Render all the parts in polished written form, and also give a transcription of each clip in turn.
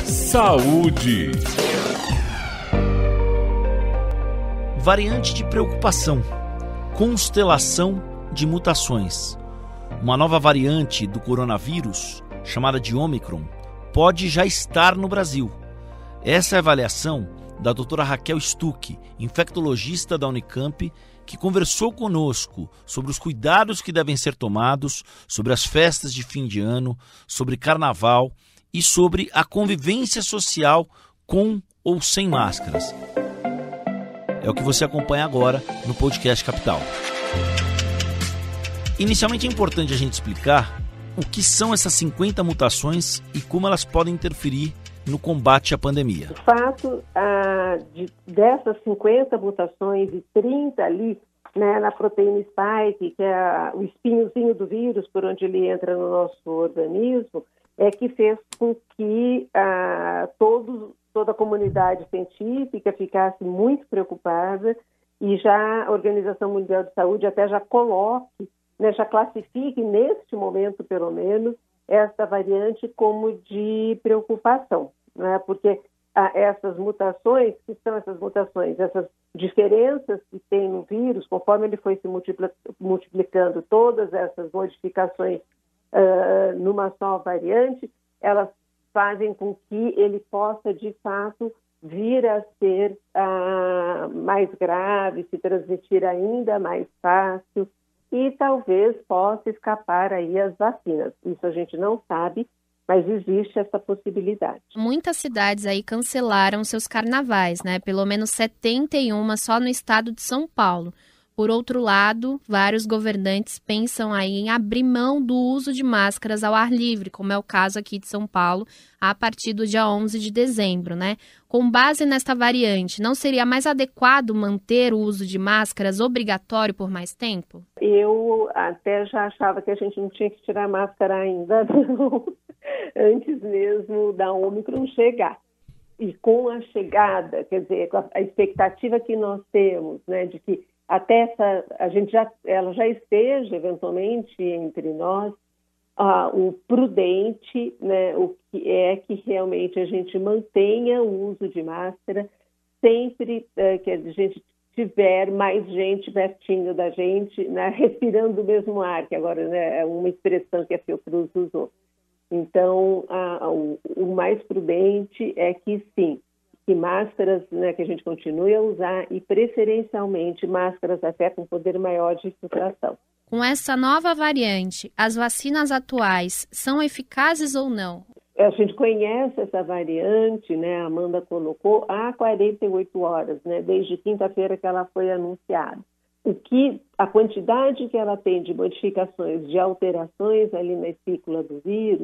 Saúde. Variante de preocupação. Constelação de mutações. Uma nova variante do coronavírus, chamada de Ômicron, pode já estar no Brasil. Essa é a avaliação da doutora Raquel Stuck, infectologista da Unicamp, que conversou conosco sobre os cuidados que devem ser tomados, sobre as festas de fim de ano, sobre carnaval e sobre a convivência social com ou sem máscaras. É o que você acompanha agora no podcast Capital. Inicialmente é importante a gente explicar o que são essas 50 mutações e como elas podem interferir no combate à pandemia. O fato dessas 50 mutações e 30 ali, né, na proteína spike, que é o espinhozinho do vírus por onde ele entra no nosso organismo, é que fez com que toda a comunidade científica ficasse muito preocupada e já a Organização Mundial de Saúde até já coloque, né, já classifique neste momento, pelo menos, esta variante como de preocupação, né? Porque essas mutações, que são essas mutações, essas diferenças que tem no vírus, conforme ele foi se multiplicando, todas essas modificações numa só variante, elas fazem com que ele possa, de fato, vir a ser mais grave, se transmitir ainda mais fácil, e talvez possa escapar aí as vacinas. Isso a gente não sabe, mas existe essa possibilidade. Muitas cidades aí cancelaram seus carnavais, né? Pelo menos 71 só no estado de São Paulo. Por outro lado, vários governantes pensam aí em abrir mão do uso de máscaras ao ar livre, como é o caso aqui de São Paulo, a partir do dia 11 de dezembro, né? Com base nesta variante, não seria mais adequado manter o uso de máscaras obrigatório por mais tempo? Eu até já achava que a gente não tinha que tirar máscara ainda, não, antes mesmo da Ômicron chegar. E com a chegada, quer dizer, a expectativa que nós temos, né, de que até ela já esteja eventualmente entre nós, o prudente, né, o que é que realmente a gente mantenha o uso de máscara sempre que a gente tiver mais gente pertinho da gente, né, respirando o mesmo ar, que agora, né, é uma expressão que a Fiocruz usou. Então, o mais prudente é que sim, que máscaras, né, que a gente continue a usar e preferencialmente máscaras até com poder maior de filtração. Com essa nova variante, as vacinas atuais são eficazes ou não? A gente conhece essa variante, né, a Amanda colocou, há 48 horas, né, desde quinta-feira que ela foi anunciada. A quantidade que ela tem de modificações, de alterações ali na espícula do vírus,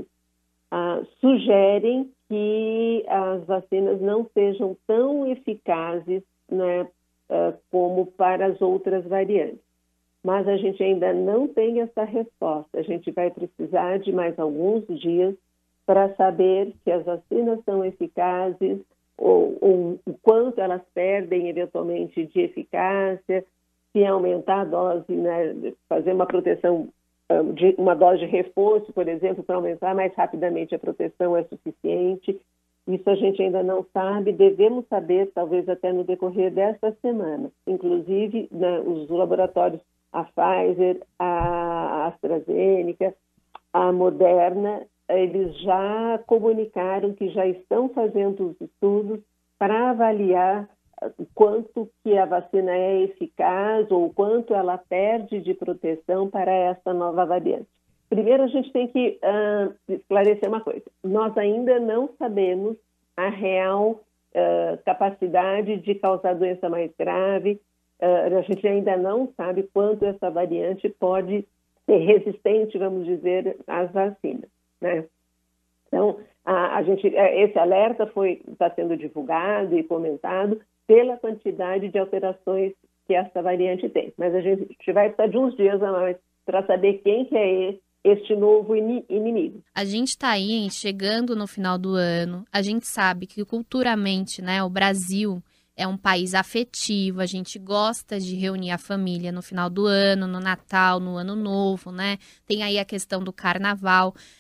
sugerem que as vacinas não sejam tão eficazes, né, como para as outras variantes. Mas a gente ainda não tem essa resposta. A gente vai precisar de mais alguns dias para saber se as vacinas são eficazes ou o quanto elas perdem eventualmente de eficácia, se aumentar a dose, né, fazer uma proteção de uma dose de reforço, por exemplo, para aumentar mais rapidamente a proteção é suficiente. Isso a gente ainda não sabe, devemos saber talvez até no decorrer desta semana. Inclusive, né, os laboratórios, a Pfizer, a AstraZeneca, a Moderna, eles já comunicaram que já estão fazendo os estudos para avaliar o quanto que a vacina é eficaz ou o quanto ela perde de proteção para essa nova variante. Primeiro, a gente tem que esclarecer uma coisa. Nós ainda não sabemos a real capacidade de causar doença mais grave. A gente ainda não sabe quanto essa variante pode ser resistente, vamos dizer, às vacinas, né? Então, esse alerta está sendo divulgado e comentado pela quantidade de alterações que essa variante tem. Mas a gente vai precisar de uns dias a mais para saber quem que é este novo inimigo. A gente está aí chegando no final do ano, a gente sabe que culturalmente, né, o Brasil é um país afetivo, a gente gosta de reunir a família no final do ano, no Natal, no Ano Novo, né? Tem aí a questão do Carnaval.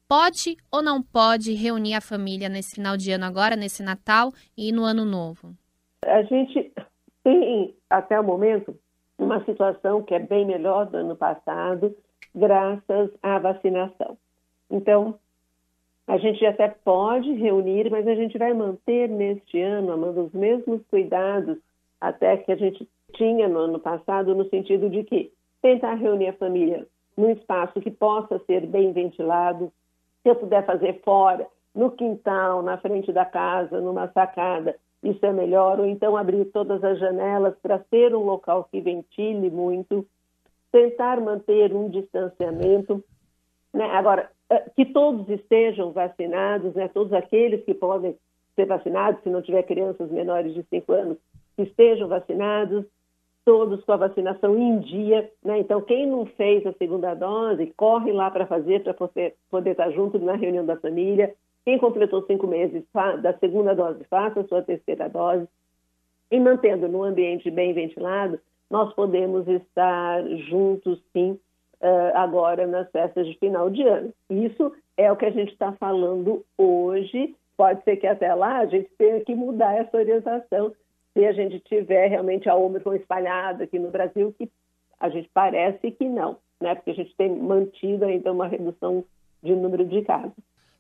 pode ou não pode reunir a família nesse final de ano agora, nesse Natal e no Ano Novo? A gente tem, até o momento, uma situação que é bem melhor do ano passado, graças à vacinação. Então, a gente até pode reunir, mas a gente vai manter neste ano, Amanda, os mesmos cuidados até que a gente tinha no ano passado, no sentido de que tentar reunir a família num espaço que possa ser bem ventilado, se eu puder fazer fora, no quintal, na frente da casa, numa sacada, isso é melhor, ou então abrir todas as janelas para ser um local que ventile muito, tentar manter um distanciamento, né? Agora, que todos estejam vacinados, né? Todos aqueles que podem ser vacinados, se não tiver crianças menores de 5 anos, que estejam vacinados, todos com a vacinação em dia, né? Então, quem não fez a segunda dose, corre lá para fazer, para poder estar junto na reunião da família. Quem completou 5 meses da segunda dose, faça a sua terceira dose. E mantendo no ambiente bem ventilado, nós podemos estar juntos, sim, agora nas festas de final de ano. Isso é o que a gente está falando hoje. Pode ser que até lá a gente tenha que mudar essa orientação, se a gente tiver realmente a Ômicron espalhada aqui no Brasil, que a gente parece que não, né? Porque a gente tem mantido ainda uma redução de número de casos.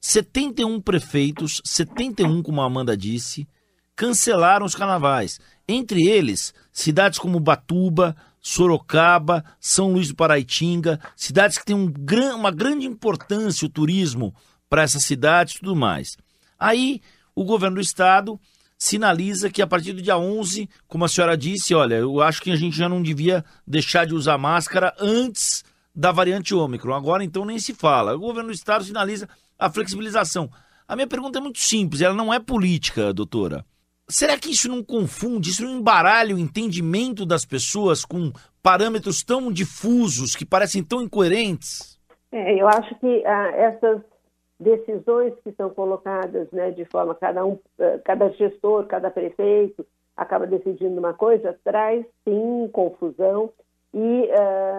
71 prefeitos, 71, como a Amanda disse, cancelaram os carnavais. Entre eles, cidades como Ubatuba, Sorocaba, São Luís do Paraitinga, cidades que têm uma grande importância o turismo para essas cidades e tudo mais. Aí, o governo do estado sinaliza que a partir do dia 11, como a senhora disse, olha, eu acho que a gente já não devia deixar de usar máscara antes da variante Ômicron. Agora, então, nem se fala. O governo do estado sinaliza a flexibilização. A minha pergunta é muito simples, ela não é política, doutora. Será que isso não confunde, isso não embaralha o entendimento das pessoas com parâmetros tão difusos, que parecem tão incoerentes? Eu acho que essas decisões que são colocadas, né, de forma, cada gestor, cada prefeito acaba decidindo uma coisa, traz sim confusão e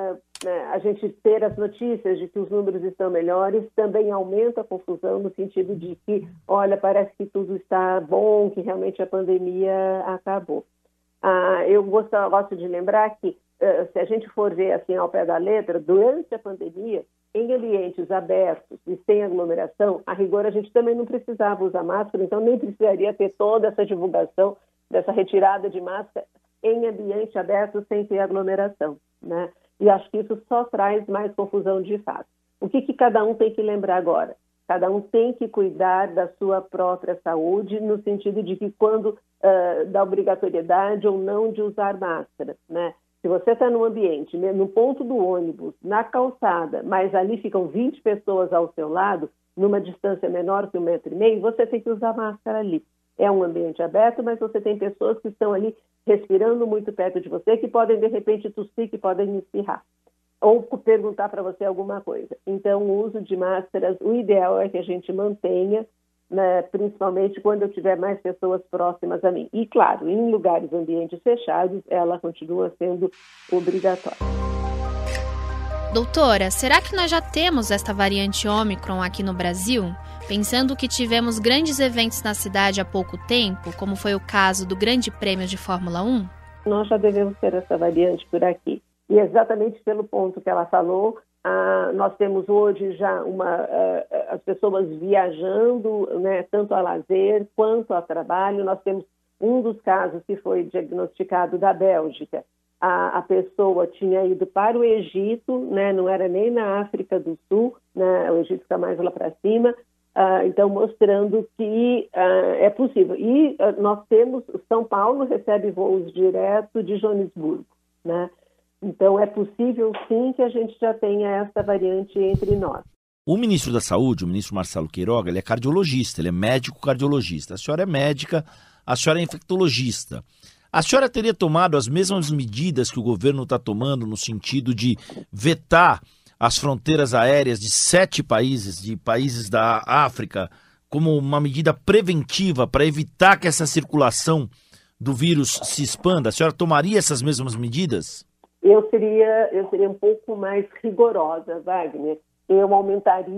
a gente ter as notícias de que os números estão melhores também aumenta a confusão no sentido de que, olha, parece que tudo está bom, que realmente a pandemia acabou. Eu gosto de lembrar que, se a gente for ver assim ao pé da letra, durante a pandemia, em ambientes abertos e sem aglomeração, a rigor a gente também não precisava usar máscara, então nem precisaria ter toda essa divulgação dessa retirada de máscara em ambiente aberto sem ter aglomeração, né? E acho que isso só traz mais confusão de fato. O que cada um tem que lembrar agora? Cada um tem que cuidar da sua própria saúde, no sentido de que quando da obrigatoriedade ou não de usar máscara, né? Se você está num ambiente, no ponto do ônibus, na calçada, mas ali ficam 20 pessoas ao seu lado, numa distância menor que 1,5 metro, você tem que usar máscara ali. É um ambiente aberto, mas você tem pessoas que estão ali respirando muito perto de você, que podem, de repente, tossir, que podem espirrar, ou perguntar para você alguma coisa. Então, o uso de máscaras, o ideal é que a gente mantenha, né, principalmente quando eu tiver mais pessoas próximas a mim. E, claro, em lugares, ambientes fechados, ela continua sendo obrigatória. Doutora, será que nós já temos esta variante Ômicron aqui no Brasil? Pensando que tivemos grandes eventos na cidade há pouco tempo, como foi o caso do Grande Prêmio de Fórmula 1? Nós já devemos ter essa variante por aqui. E exatamente pelo ponto que ela falou, nós temos hoje já as pessoas viajando, né, tanto a lazer quanto a trabalho. Nós temos um dos casos que foi diagnosticado da Bélgica. A pessoa tinha ido para o Egito, né, não era nem na África do Sul, né, o Egito está mais lá para cima, então mostrando que é possível. E nós temos, São Paulo recebe voos direto de Joanesburgo, né? Então, é possível, sim, que a gente já tenha essa variante entre nós. O ministro da Saúde, o ministro Marcelo Queiroga, ele é cardiologista, ele é médico cardiologista. A senhora é médica, a senhora é infectologista. A senhora teria tomado as mesmas medidas que o governo está tomando no sentido de vetar as fronteiras aéreas de 7 países, de países da África, como uma medida preventiva para evitar que essa circulação do vírus se expanda? A senhora tomaria essas mesmas medidas? Eu seria um pouco mais rigorosa, Wagner. Eu aumentaria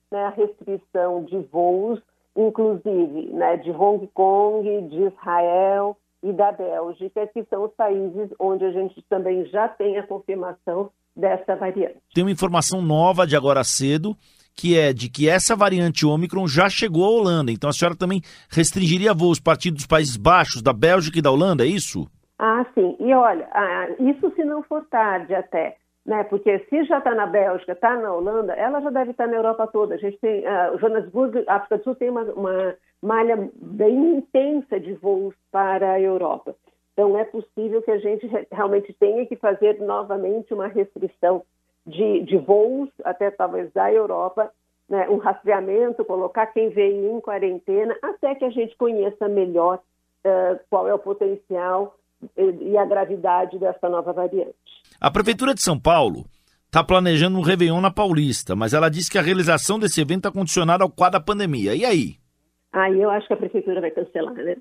né, a restrição de voos, inclusive, né, de Hong Kong, de Israel e da Bélgica, que são os países onde a gente também já tem a confirmação dessa variante. Tem uma informação nova de agora cedo, que é de que essa variante Ômicron já chegou à Holanda. Então a senhora também restringiria voos partindo dos Países Baixos, da Bélgica e da Holanda, é isso? Ah, sim. E olha, isso se não for tarde até, né? Porque se já está na Bélgica, está na Holanda, ela já deve estar na Europa toda. A gente tem, Joanesburgo, África do Sul, tem uma malha bem intensa de voos para a Europa. Então é possível que a gente realmente tenha que fazer novamente uma restrição de voos, até talvez da Europa, né, um rastreamento, colocar quem veio em quarentena, até que a gente conheça melhor qual é o potencial e a gravidade dessa nova variante. A Prefeitura de São Paulo está planejando um Réveillon na Paulista, mas ela disse que a realização desse evento está condicionada ao quadro da pandemia. E aí? Aí eu acho que a Prefeitura vai cancelar, né?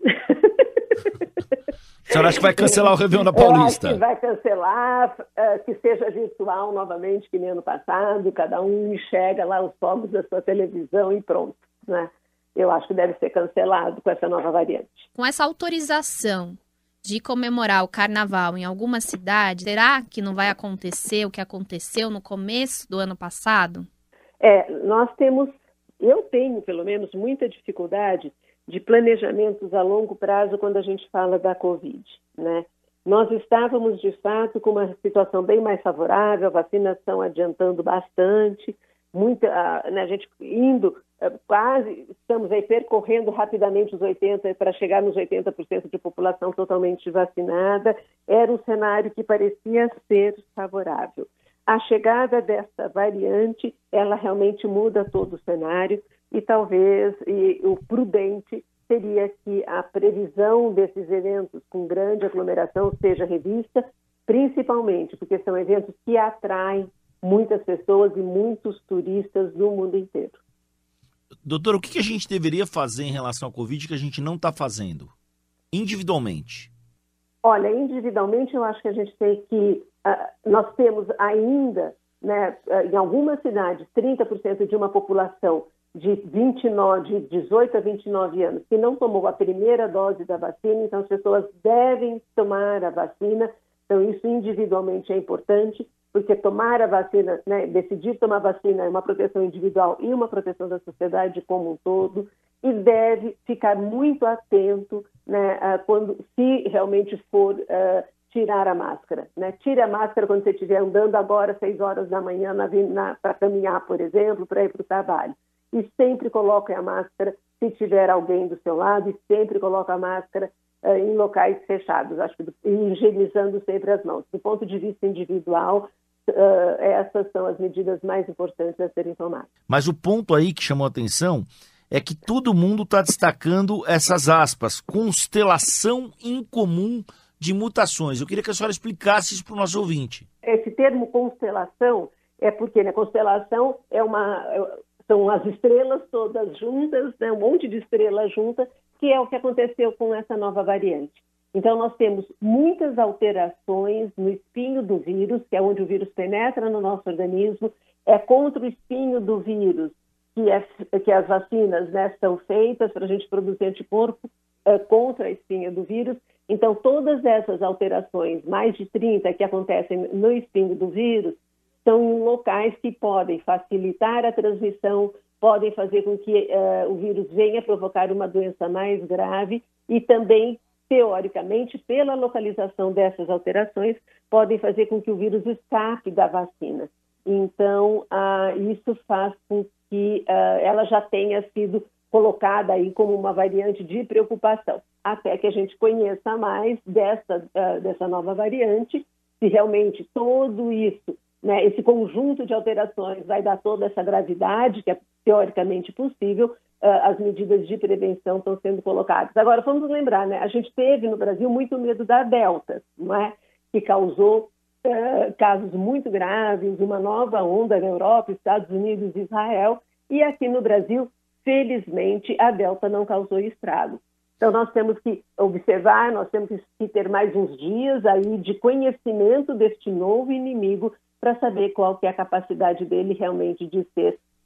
A senhora acha que vai cancelar o Réveillon da Paulista? Eu acho que vai cancelar, que seja virtual novamente, que nem ano passado, cada um enxerga lá os fogos da sua televisão e pronto, né? Eu acho que deve ser cancelado com essa nova variante. Com essa autorização de comemorar o carnaval em alguma cidade, será que não vai acontecer o que aconteceu no começo do ano passado? Eu tenho pelo menos muita dificuldade de planejamentos a longo prazo quando a gente fala da Covid, né? Nós estávamos, de fato, com uma situação bem mais favorável, a vacinação adiantando bastante, a gente indo quase, estamos aí percorrendo rapidamente os 80% para chegar nos 80% de população totalmente vacinada. Era um cenário que parecia ser favorável. A chegada dessa variante, ela realmente muda todo o cenário e talvez o prudente seria que a previsão desses eventos com grande aglomeração seja revista, principalmente porque são eventos que atraem muitas pessoas e muitos turistas do mundo inteiro. Doutora, o que a gente deveria fazer em relação à Covid que a gente não está fazendo, individualmente? Olha, individualmente eu acho que a gente tem que... nós temos ainda, né, em algumas cidades, 30% de uma população de 18 a 29 anos que não tomou a primeira dose da vacina, então as pessoas devem tomar a vacina. Então isso individualmente é importante, porque tomar a vacina, né, decidir tomar a vacina é uma proteção individual e uma proteção da sociedade como um todo, e deve ficar muito atento, né, se realmente for tirar a máscara, né? Tire a máscara quando você estiver andando agora, 6 horas da manhã, para caminhar, por exemplo, para ir para o trabalho. E sempre coloque a máscara se tiver alguém do seu lado, e sempre coloque a máscara em locais fechados, acho que higienizando sempre as mãos. Do ponto de vista individual, essas são as medidas mais importantes a serem tomadas. Mas o ponto aí que chamou a atenção é que todo mundo está destacando essas aspas, constelação incomum de mutações. Eu queria que a senhora explicasse isso para o nosso ouvinte. Esse termo constelação é porque, né, constelação são as estrelas todas juntas, né, um monte de estrelas juntas, que é o que aconteceu com essa nova variante. Então, nós temos muitas alterações no espinho do vírus, que é onde o vírus penetra no nosso organismo. É contra o espinho do vírus que as vacinas, né, são feitas para a gente produzir anticorpo contra a espinha do vírus. Então, todas essas alterações, mais de 30 que acontecem no espinho do vírus, são em locais que podem facilitar a transmissão, podem fazer com que o vírus venha provocar uma doença mais grave e também, teoricamente, pela localização dessas alterações, podem fazer com que o vírus escape da vacina. Então, isso faz com que ela já tenha sido colocada aí como uma variante de preocupação, até que a gente conheça mais dessa nova variante, se realmente tudo isso, né, esse conjunto de alterações vai dar toda essa gravidade, que é teoricamente possível, as medidas de prevenção estão sendo colocadas. Agora, vamos lembrar, né, a gente teve no Brasil muito medo da Delta, não é? Que causou casos muito graves, uma nova onda na Europa, Estados Unidos e Israel, e aqui no Brasil, felizmente, a Delta não causou estrago. Então, nós temos que observar, nós temos que ter mais uns dias aí de conhecimento deste novo inimigo para saber qual que é a capacidade dele realmente de ser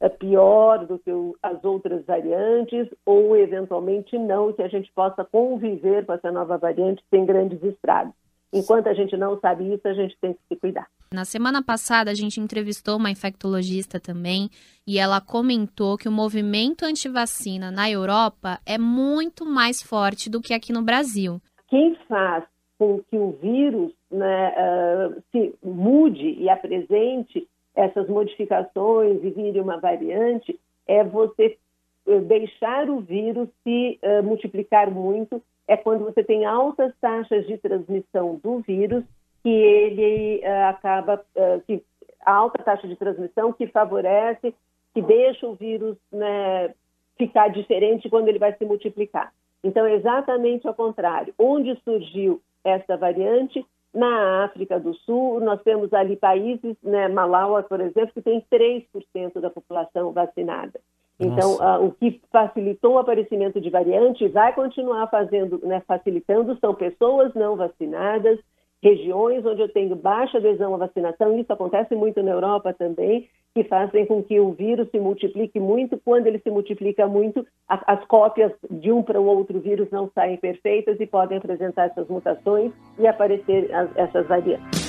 pior do que as outras variantes ou eventualmente não, que a gente possa conviver com essa nova variante sem grandes estragos. Enquanto a gente não sabe isso, a gente tem que se cuidar. Na semana passada, a gente entrevistou uma infectologista também e ela comentou que o movimento antivacina na Europa é muito mais forte do que aqui no Brasil. Quem faz com que o vírus, né, se mude e apresente essas modificações e vire uma variante é você deixar o vírus se multiplicar muito. É quando você tem altas taxas de transmissão do vírus que ele acaba, a alta taxa de transmissão que favorece, que deixa o vírus, né, ficar diferente quando ele vai se multiplicar. Então, é exatamente ao contrário. Onde surgiu essa variante? Na África do Sul, nós temos ali países, né, Malawi, por exemplo, que tem 3% da população vacinada. Então, o que facilitou o aparecimento de variante vai continuar fazendo, né, facilitando, são pessoas não vacinadas, regiões onde eu tenho baixa adesão à vacinação, isso acontece muito na Europa também, que fazem com que o vírus se multiplique muito. Quando ele se multiplica muito, as cópias de um para o outro vírus não saem perfeitas e podem apresentar essas mutações e aparecer essas variantes.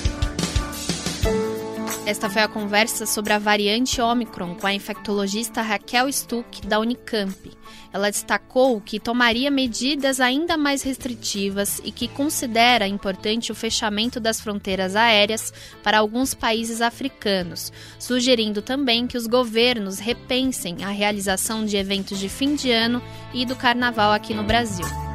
Esta foi a conversa sobre a variante Ômicron com a infectologista Raquel Stuck, da Unicamp. Ela destacou que tomaria medidas ainda mais restritivas e que considera importante o fechamento das fronteiras aéreas para alguns países africanos, sugerindo também que os governos repensem a realização de eventos de fim de ano e do carnaval aqui no Brasil.